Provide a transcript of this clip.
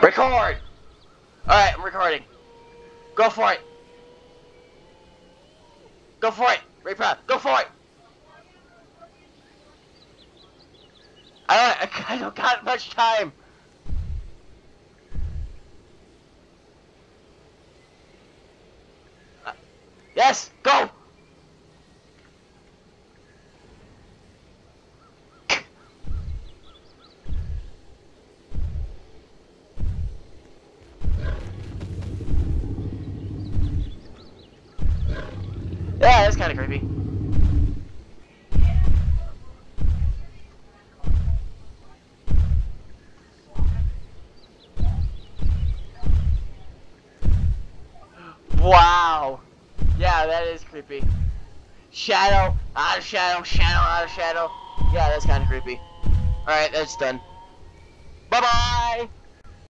Record! Alright, I'm recording. Go for it. Go for it. Reaper, go for it. I don't got much time. Yes, go. Yeah, that's kind of creepy. Wow. Yeah, that is creepy. Shadow, out of shadow, shadow, out of shadow. Yeah, that's kind of creepy. Alright, that's done. Bye-bye!